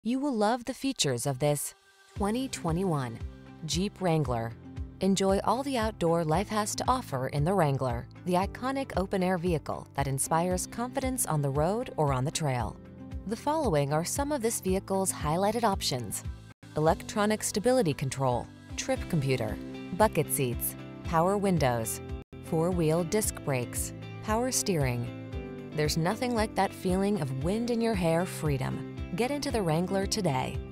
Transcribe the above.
You will love the features of this 2021 Jeep Wrangler. Enjoy all the outdoor life has to offer in the Wrangler, the iconic open-air vehicle that inspires confidence on the road or on the trail. The following are some of this vehicle's highlighted options: electronic stability control, trip computer, bucket seats, power windows, four-wheel disc brakes, power steering. There's nothing like that feeling of wind in your hair freedom. Get into the Wrangler today.